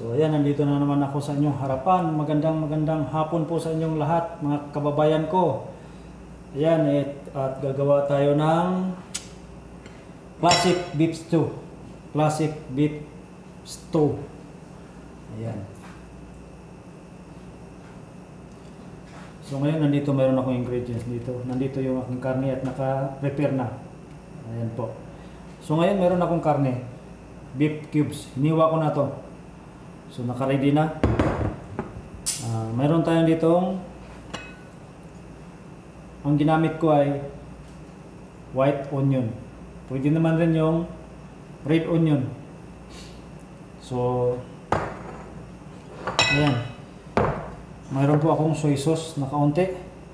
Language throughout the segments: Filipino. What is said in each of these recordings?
So ayan, nandito na naman ako sa inyong harapan. Magandang hapon po sa inyong lahat, mga kababayan ko. Ayan, at gagawa tayo ng classic beef stew. Classic beef stew. Ayan. So ngayon, nandito mayroon akong ingredients dito. Nandito yung aking karne at naka-prepare na. Ayan po. So ngayon, mayroon akong karne. Beef cubes. Hiniwa ko na to. So naka-ready na. Mayroon tayong ditong, ang ginamit ko ay white onion. Pwede naman rin yung red onion. So ayan. Mayroon po akong soy sauce na kaunti.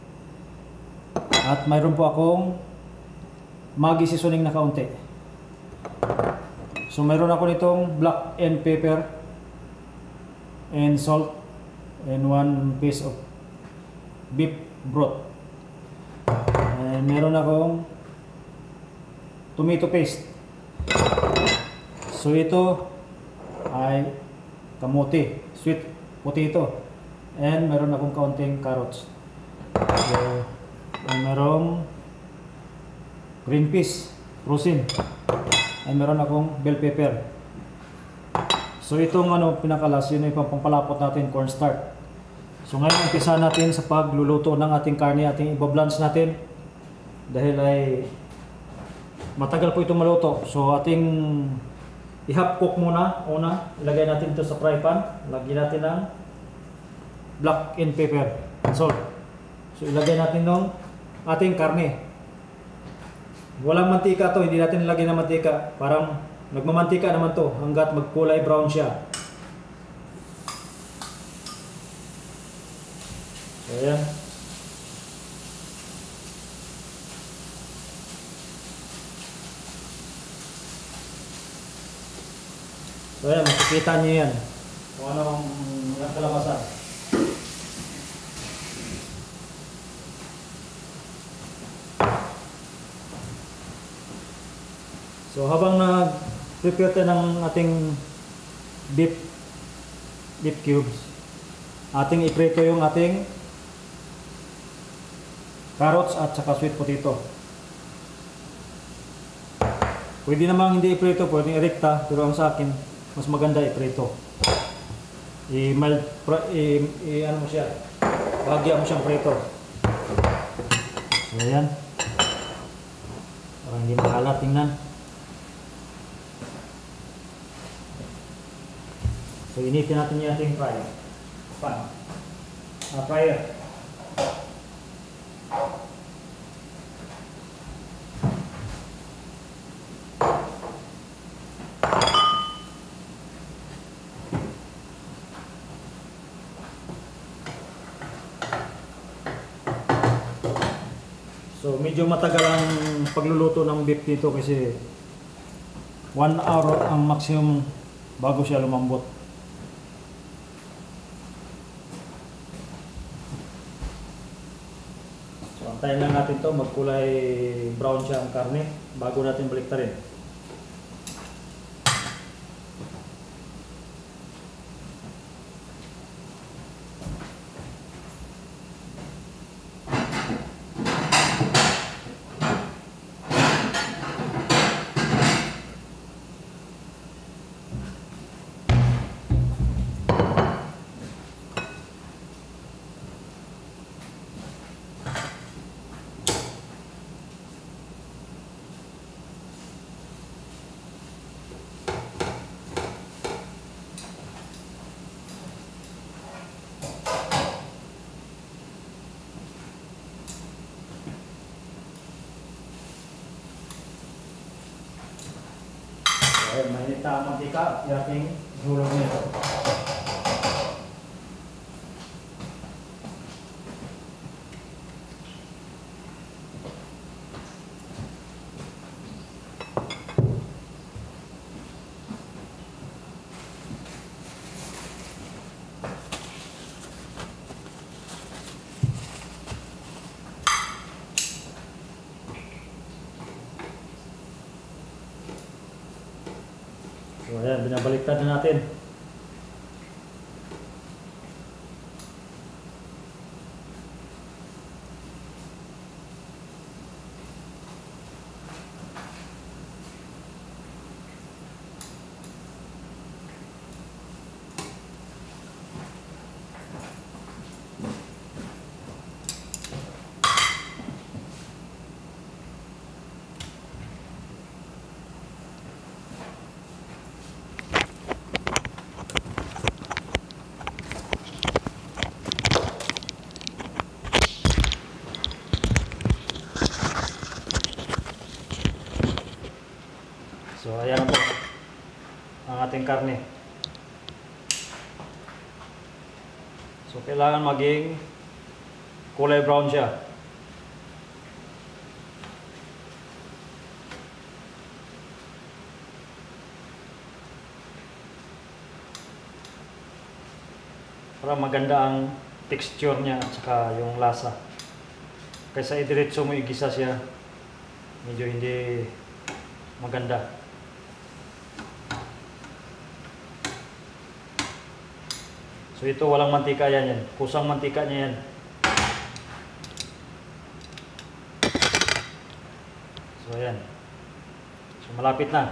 At mayroon po akong Maggi seasoning na kaunti. So mayroon ako nitong black and pepper and salt and 1 piece of beef broth. And meron akong tomato paste. So ito ay kamote, sweet potato. And meron akong kaunting carrots. So merong green peas, rosin. And meron akong bell pepper. So itong pinakalas, yun ay pampalapot natin, cornstarch. So ngayon umpisa natin sa pagluluto ng ating karne, ating ibablanch natin. Dahil ay matagal po itong maluto. So ating i-half cook muna. Una, ilagay natin ito sa fry pan. Lagyan natin ng black and pepper and salt. So ilagay natin ng ating karne. Walang mantika to, hindi natin ilagay ng mantika. Parang nagmamantika naman to hanggat magkulay brown siya. So ayan. So ayan, makikita nyo yan kung anong kalabasan. So habang prepare tayo ng ating beef cubes, ating iprito yung ating carrots at saka sweet potato. Pwede namang hindi iprito, pwede irekta, pero ang sa akin mas maganda iprito. Ano mo siya, bahagya mo siyang prito. So ayan, parang hindi makalat tingnan. So initin natin yung ating fryer. So medyo matagal ang pagluluto ng beef dito kasi 1 hour ang maximum bago siya lumambot. Antayin lang natin to magkulay brown siya ang karne bago natin baliktarin. Ayan, mainit na ang mantika at ating hulog nito. So ayan, binabaliktad na natin. karne. So kailangan maging kulay brown siya. Para maganda ang texture niya at saka yung lasa. Kaysa idiretso mo igisa siya, medyo hindi maganda. So ito walang mantika yan. Kusang mantika niya yan. So ayan. So malapit na.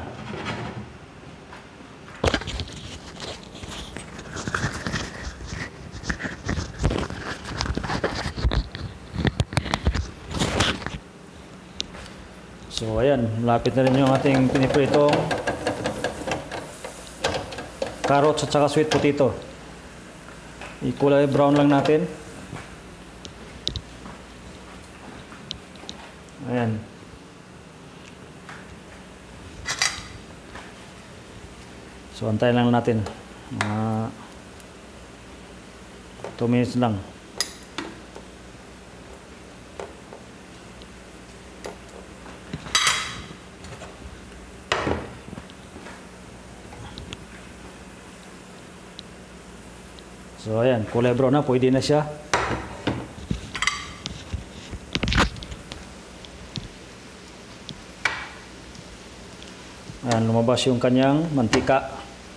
So ayan, malapit na rin yung ating pinipritong carrots at saka sweet potato. Ikulay brown lang natin. Ayan. So antayin lang natin. 2 minutes lang. So ayan, kulay brown na, pwede na siya. Ayan, lumabas yung kanyang mantika.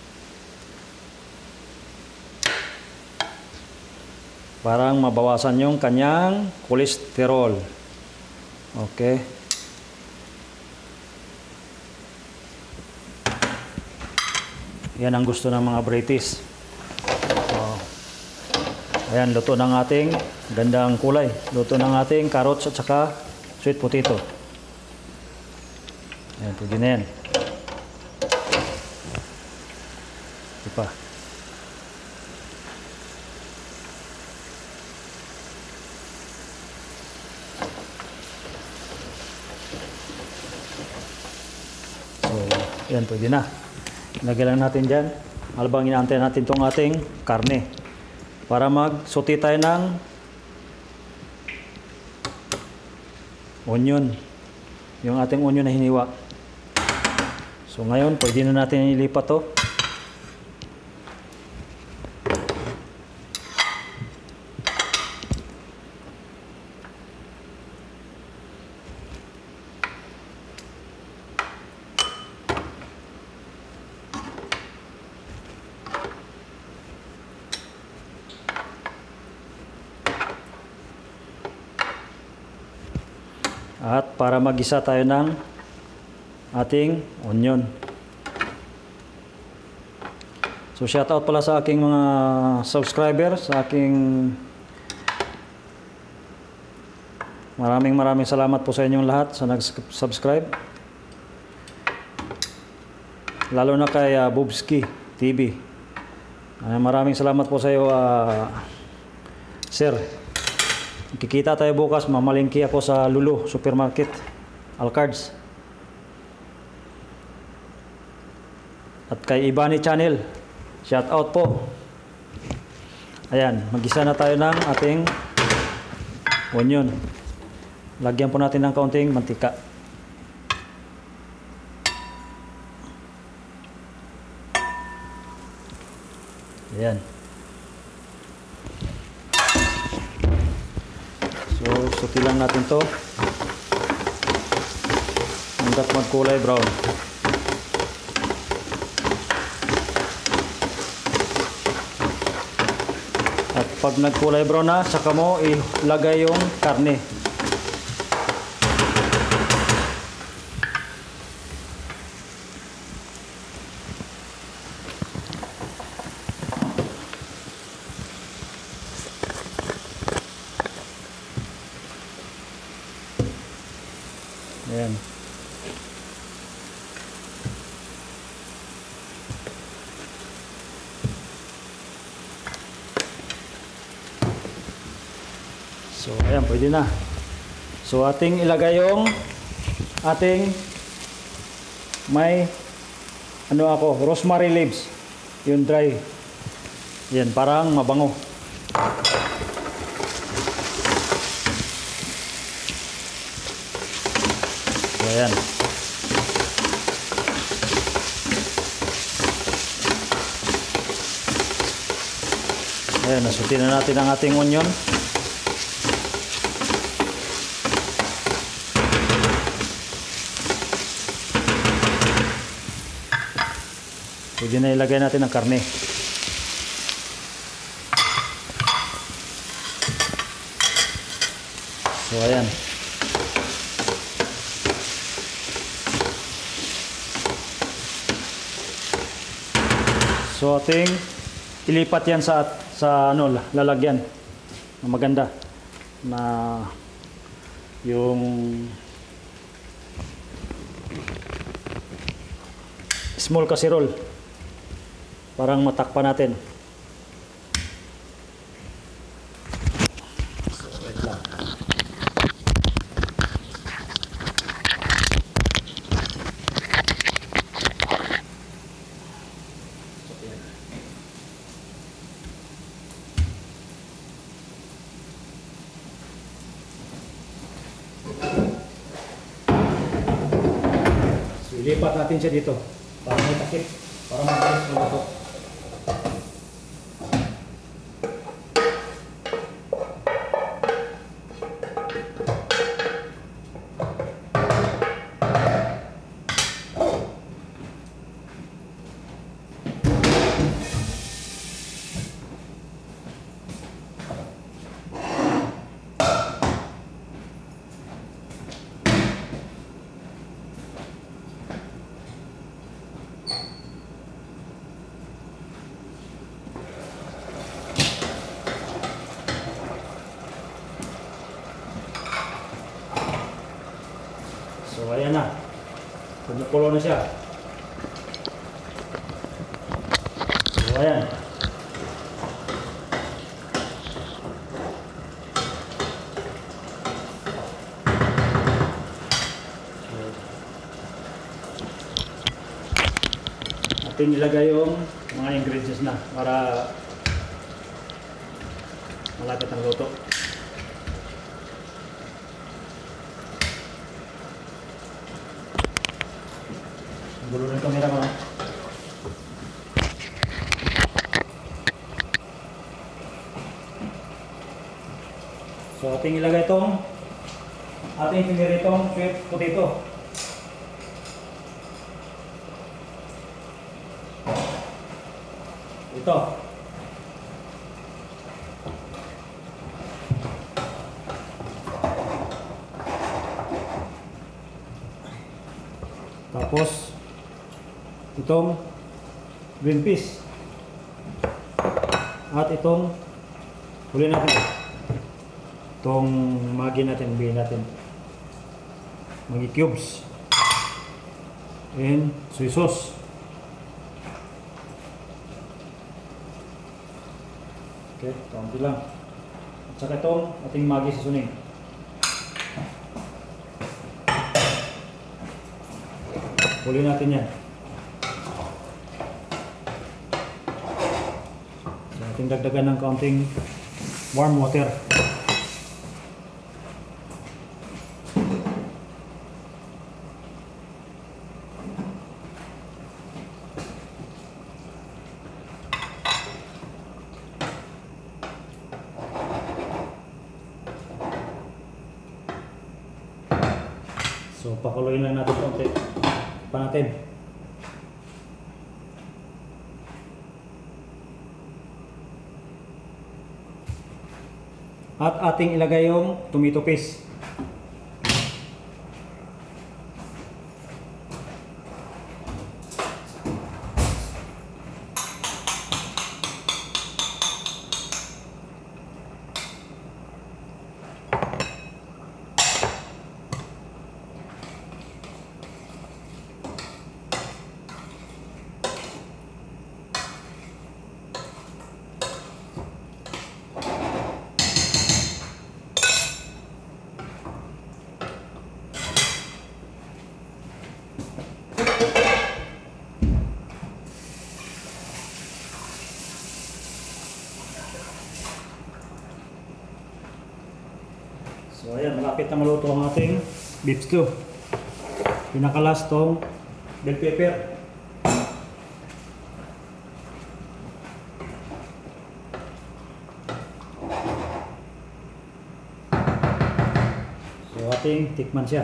Parang mabawasan yung kanyang kolesterol. Okay. Yan ang gusto ng mga British. Ayan, luto ng ating gandang kulay. Luto ng ating carrots at saka sweet potato. Ayan, pwede na yan. Ito pa. So, ayan, pwede na. Lagyan lang natin dyan. Habang inaantay natin itong ating karne. Para mag-sauté tayo ng onion. Yung ating onion na hiniwa. So ngayon, pwede na natin ilipat to. At para mag-isa tayo ng ating onion. So shout out pala sa aking mga subscribers, sa aking maraming salamat po sa inyong lahat sa nag-subscribe. Lalo na kay Bubski TV. Maraming salamat po sa iyo, sir. Kikita tayo bukas, mamalingki ako sa Lulu Supermarket, Alcards. At kay Ibani Channel, shout out po. Ayan, mag-isa na tayo ng ating onion. Lagyan po natin ng kaunting mantika. Ayan. So, suti lang natin to hanggat magkulay brown. At pag nagkulay brown na, saka mo ilagay yung karne. Ayan. So, ayan, pwede na. So, ating ilagay yung ating may ano ako, rosemary leaves. Yung dry. Yan, parang mabango. So, ayan. Ayan, nasutin na natin ang ating onion. Pwede na ilagay natin ang karne. So, ayan. So, ating ilipat yan sa ano, lalagyan na maganda na yung small casserole. Parang matakpan natin. So, wait lang. So, ilipat natin siya dito para may takip, para mabilis maluto. So, ayan na. Kumukulo na siya. So, ayan. Ating ilagay yung mga ingredients na para malapit ang luto. Gulo ng kamera mo. So, ating ilagay itong ating piniritong sweet potato. Ito. Tapos itong green peas at itong huli natin itong magi natin, bihin natin magi cubes and soy sauce. Okay, kaunti lang at saka itong ating magi seasoning. Huli natin yan. So, ating dagdagan ng kaunting warm water. So, pakuluin lang natin kaunti pa natin. At ating ilagay yung tomato paste. So ayan, malapit na maluto ang ating beef stew. Pinakalas tong bell pepper. So ating tikman siya.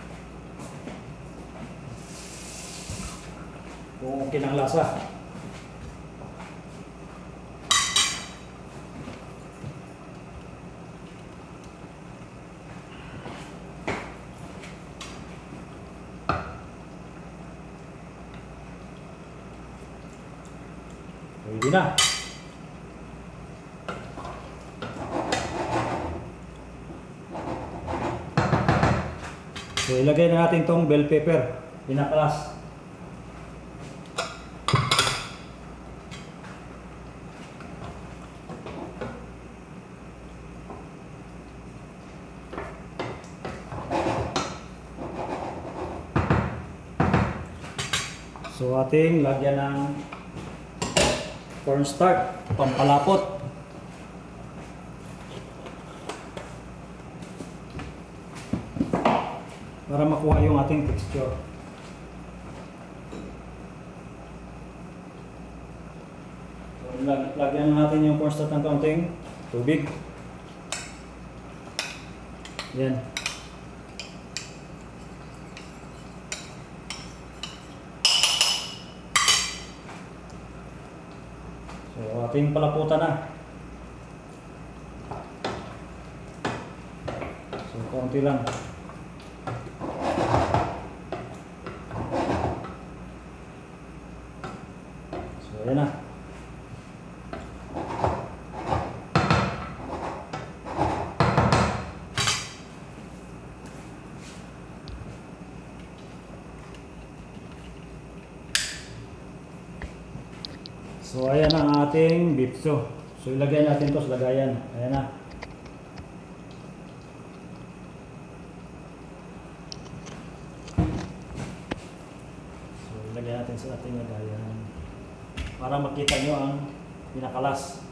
Kung okay ng lasa. Pwede na. So ilagay na natin tong bell pepper. Pinakalas. So ating lagyan ng cornstarch, pampalapot. Para makuha yung ating texture. So, lagyan natin yung cornstarch ng kaunting tubig. Yan. So, ating palaputan na. So, konti lang. So, ayan na. So ayan ang ating beef stew. So ilagay natin ito sa lagayan. Ayan na. So ilagay natin sa ating lagayan. Para makita nyo ang pinakalas.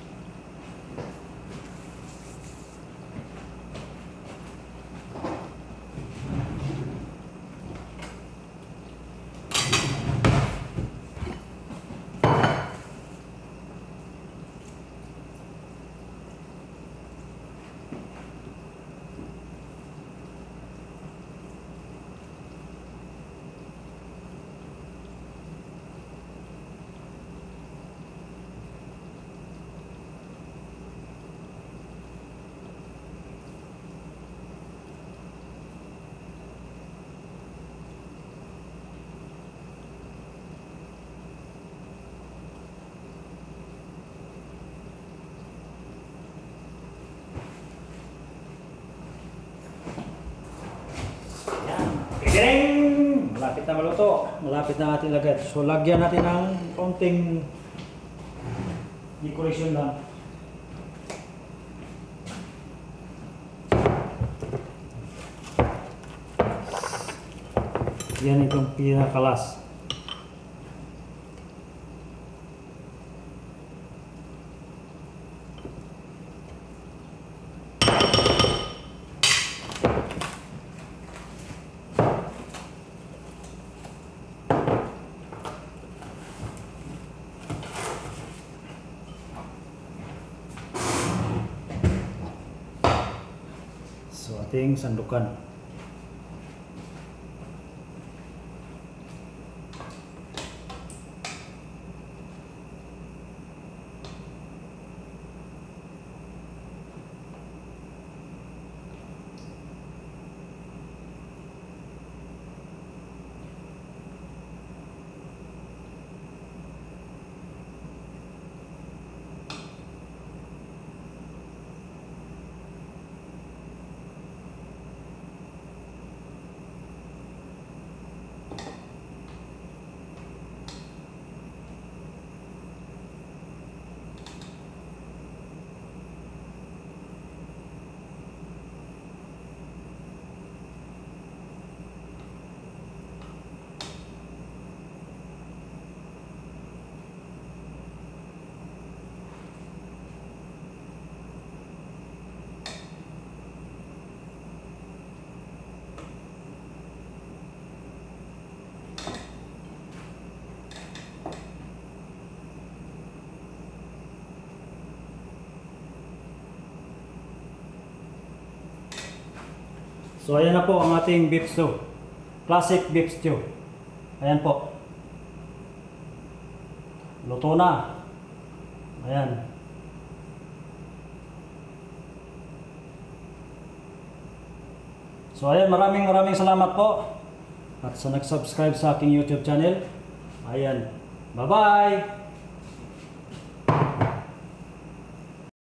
Ding! Malapit na maluto. Malapit na natin lagay. So lagyan natin ng konting decoration lang. Yan itong pinakalas. So ating sandukan. So ayan na po ang ating beef stew. Classic beef stew. Ayan po. Luto na. Ayan. So ayan, maraming salamat po at sa nag-subscribe sa aking YouTube channel. Ayan. Bye-bye!